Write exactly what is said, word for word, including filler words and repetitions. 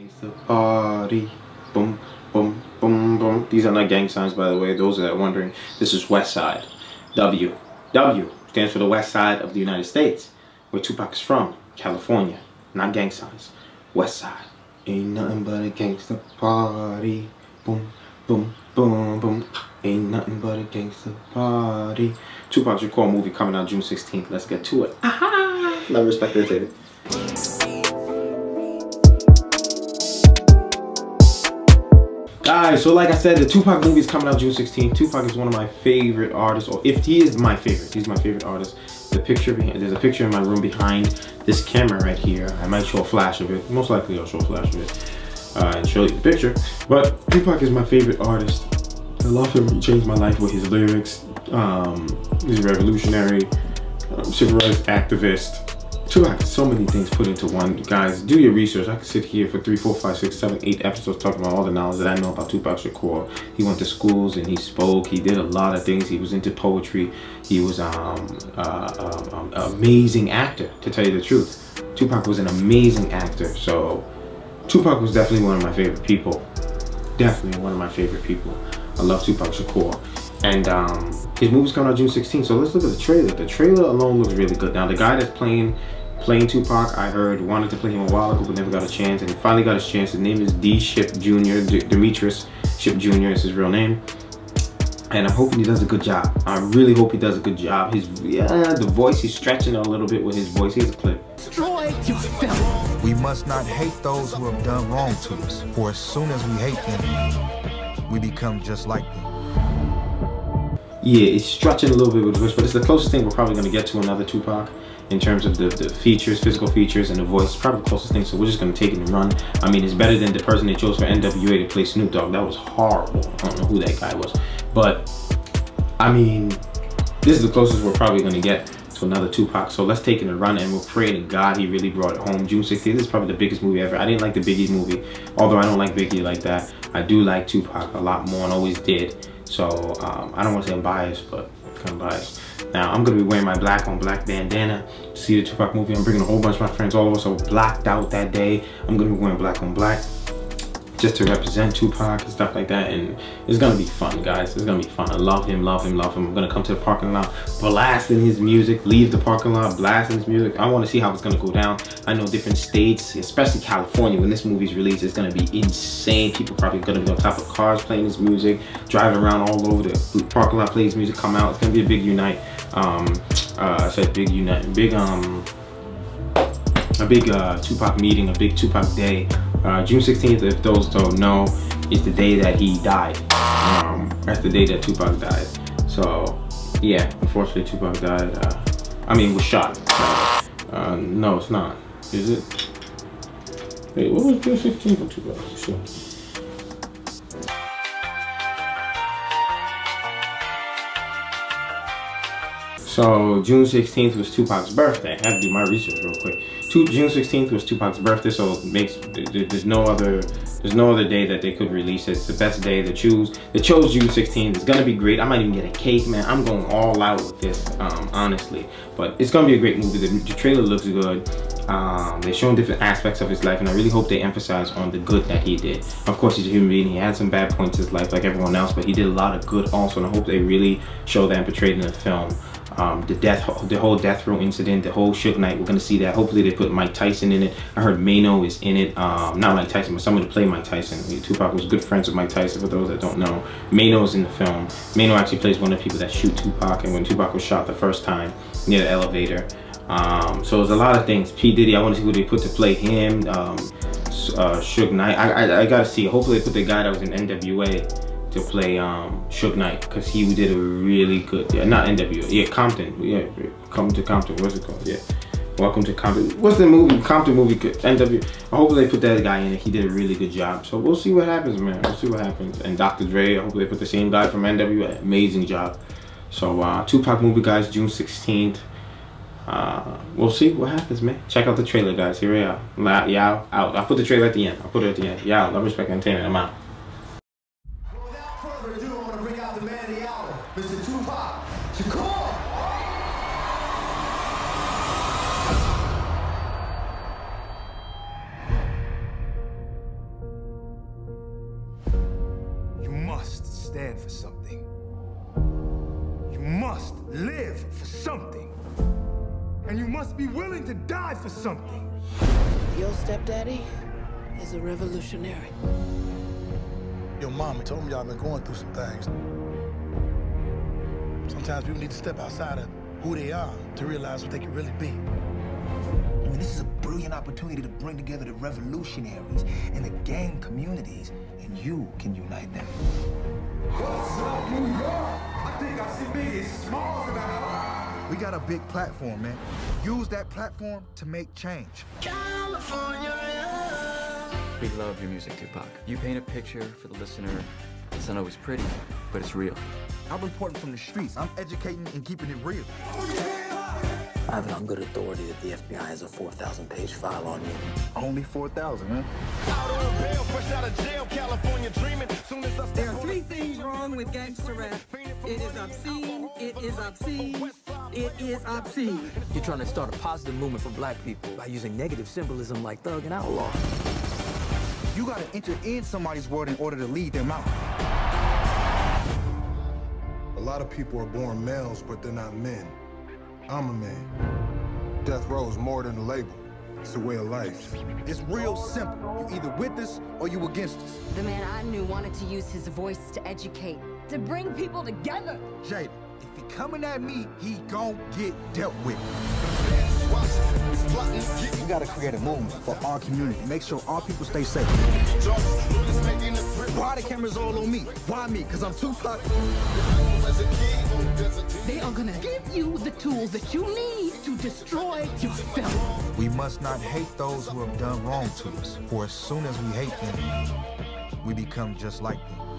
Gangsta party, boom, boom, boom, boom. These are not gang signs, by the way. Those that are wondering, this is West Side. W. W stands for the West Side of the United States, where Tupac is from, California. Not gang signs. West Side. Ain't nothing but a gangsta party, boom, boom, boom, boom. Ain't nothing but a gangsta party. Tupac Shakur movie coming out June sixteenth. Let's get to it. Aha! Love, respect, irritated. Guys, so like I said, the Tupac movie is coming out June sixteenth. Tupac is one of my favorite artists, or if he is my favorite, he's my favorite artist. The picture behind, there's a picture in my room behind this camera right here. I might show a flash of it. Most likely I'll show a flash of it uh, and show you the picture. But Tupac is my favorite artist. I love him. He changed my life with his lyrics. Um, he's a revolutionary, um, civil rights activist. Tupac has so many things put into one. Guys, do your research. I could sit here for three, four, five, six, seven, eight episodes talking about all the knowledge that I know about Tupac Shakur. He went to schools and he spoke. He did a lot of things. He was into poetry. He was um, uh, um, um, amazing actor, to tell you the truth. Tupac was an amazing actor. So Tupac was definitely one of my favorite people. Definitely one of my favorite people. I love Tupac Shakur. And um, his movie's coming out June sixteenth, so let's look at the trailer. The trailer alone looks really good. Now, the guy that's playing playing Tupac, I heard, wanted to play him a while ago, but never got a chance, and he finally got his chance. His name is D. Ship Junior D Demetrius Ship Junior is his real name. And I'm hoping he does a good job. I really hope he does a good job. His, yeah, the voice, he's stretching a little bit with his voice. Here's a clip. Destroy yourself. We must not hate those who have done wrong to us, for as soon as we hate them, we become just like them. Yeah, it's stretching a little bit with the voice, but it's the closest thing we're probably going to get to another Tupac in terms of the, the features, physical features, and the voice. It's probably the closest thing, so we're just going to take it and run. I mean, it's better than the person they chose for N W A to play Snoop Dogg. That was horrible. I don't know who that guy was. But, I mean, this is the closest we're probably going to get to another Tupac. So let's take it and run, and we'll pray to God he really brought it home. June sixteenth, this is probably the biggest movie ever. I didn't like the Biggie movie, although I don't like Biggie like that. I do like Tupac a lot more and always did. So um, I don't want to say I'm biased, but I'm kind of biased. Now I'm going to be wearing my black on black bandana to see the Tupac movie. I'm bringing a whole bunch of my friends. All of us are blacked out that day. I'm going to be wearing black on black just to represent Tupac and stuff like that. And it's going to be fun, guys. It's going to be fun. I love him, love him, love him. I'm going to come to the parking lot blasting his music, leave the parking lot blasting his music. I want to see how it's going to go down. I know different states, especially California, when this movie's released, it's going to be insane. People probably going to be on top of cars playing his music, driving around all over the parking lot playing his music, come out. It's going to be a big unite. Um, uh, I said big unite, big, um, a big uh, Tupac meeting, a big Tupac day. Uh, June sixteenth, if those don't know, is the day that he died. Um, that's the day that Tupac died. So, yeah, unfortunately Tupac died. Uh, I mean, was shot. Uh, uh, no, it's not. Is it? Wait, what was June sixteenth for Tupac? Sure. So June sixteenth was Tupac's birthday. I had to do my research real quick. June sixteenth was Tupac's birthday, so it makes there's no other there's no other day that they could release it. It's the best day to choose. They chose June sixteenth. It's gonna be great. I might even get a cake, man. I'm going all out with this, um, honestly. But it's gonna be a great movie. The, the trailer looks good. Um, they're showing different aspects of his life, and I really hope they emphasize on the good that he did. Of course, he's a human being. He had some bad points in his life like everyone else, but he did a lot of good also, and I hope they really show that and portray it in the film. Um, the death, the whole death row incident, the whole Suge Knight, we're gonna see that. Hopefully they put Mike Tyson in it. I heard Mano is in it. Um, not Mike Tyson, but someone to play Mike Tyson. Tupac was good friends with Mike Tyson, for those that don't know. Mano is in the film. Mano actually plays one of the people that shoot Tupac, and when Tupac was shot the first time near the elevator. Um, so there's a lot of things. P. Diddy, I want to see who they put to play him. Um, uh, Suge Knight, I, I, I gotta see. Hopefully they put the guy that was in N W A to play um, Suge Knight, because he did a really good, yeah, not N W A, yeah, Compton, yeah, Come to Compton, what's it called, yeah, Welcome to Compton, what's the movie, Compton movie, N W A, I hope they put that guy in it, he did a really good job, so we'll see what happens, man, we'll see what happens, and Doctor Dre, I hope they put the same guy from N W A, amazing job, so uh, Tupac movie, guys, June sixteenth, uh, we'll see what happens, man, check out the trailer, guys, here we are, Yao, out, I'll put the trailer at the end, I'll put it at the end, Yao, love, respect, entertainment, I'm out. Mister Tupac Shakur. stand for something. You must live for something. And you must be willing to die for something. Your stepdaddy is a revolutionary. Your mama told me y'all been going through some things. Sometimes people need to step outside of who they are to realize what they can really be. I mean, this is a brilliant opportunity to bring together the revolutionaries and the gang communities, and you can unite them. What's up, New York? I think I see Biggie Smalls in the house. We got a big platform, man. Use that platform to make change. We love your music, Tupac. You paint a picture for the listener. It's not always pretty, but it's real. I'm reporting from the streets. I'm educating and keeping it real. I have it on good authority that the F B I has a four thousand page file on you. Only four thousand, man. There are three things wrong with gangster rap. It is obscene, it is obscene, it is obscene. You're trying to start a positive movement for black people by using negative symbolism like thug and outlaw. You gotta enter in somebody's world in order to lead them out. A lot of people are born males, but they're not men. I'm a man. Death Row is more than a label. It's a way of life. It's real simple. You either with us or you against us. The man I knew wanted to use his voice to educate, to bring people together. Jada, if he coming at me, he gon' get dealt with. We gotta create a movement for our community. Make sure our people stay safe. Why the cameras all on me? Why me? Cause I'm Tupac. They are gonna give you the tools that you need to destroy yourself. We must not hate those who have done wrong to us. For as soon as we hate them, we become just like them.